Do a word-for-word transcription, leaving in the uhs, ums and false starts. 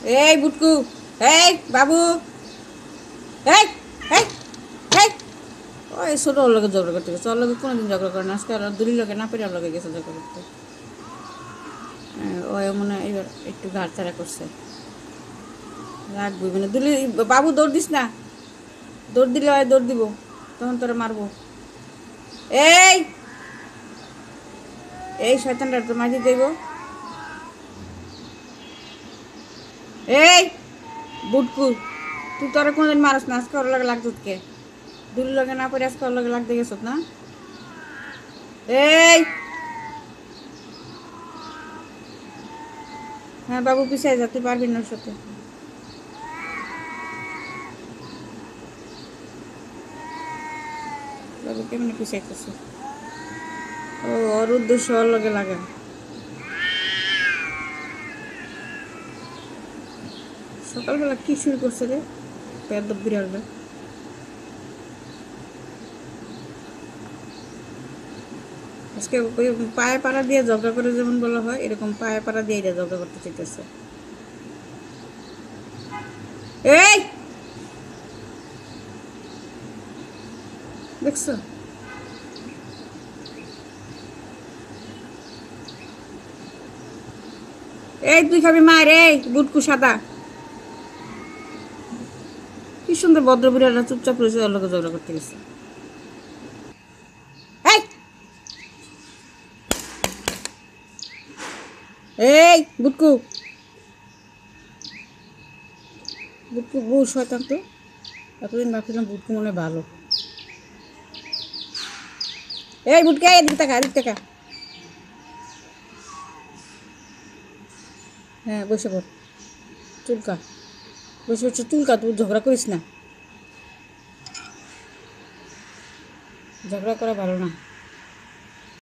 এই বুটকু, এই বাবু, এই এই এই ওই ছোট ওর লগে ঝগড়া করতে গেছে। ওর লগে কোনোদিন ঝগড়া করে না, আজকে আর দুলির লগে না পেরে ওর লগে গেছে ঝগড়া করতে। ও মনে হয় এবার একটু ঘাড় ছাড়া করছে, রাখবি মানে দুলি। বাবু দৌড় দিস না, দৌড় দিলে হয় দৌড় দিব, তখন তোরা মারবো। এই এই শয়তানটা তো মাঝে দেব। এই বুটকু, তুই তোরা কোনোদিন মারস না, আজকে ওর লগে লাগতো কে? দুলির লগে না পরে আজকে ওর লগে লাগতে গেছ না? এই হ্যাঁ বাবু, পিছিয়ে যা, তুই পারবি না ওর সাথে। বাবু কেমনি পিছাইতেছে? ও ওর উদ্দেশ্য ওর লগে লাগা। সকালবেলা কি শুরু করছে রে পেদ বিড়ালটা? আজকে ওই পায়ে পাড়া দিয়ে ঝগড়া করে যেমন বলা হয়, এরকম পায়ে পাড়া দিয়ে এটা ঝগড়া করতে চাইতেছে। এই দেখছো? এই তুই খাবি মার? এই বুটকু সাদা, কি সুন্দর ভদ্র বিড়ালটা চুপচাপ রয়েছে, ওর লোকে ঝগড়া করতে গেছে। এই এই বুটকু, বুটকু বউ শয়তান তো। এতদিন ভাবছিলাম বুটকু মনে হয় ভালো। এই বুটকা, এদিকে টাকা, এদিকে টাকা। হ্যাঁ বসে পড়, চুলকা, বসে বসে চুলকা, তুই ঝগড়া করিস না, ঝগড়া করা ভালো না।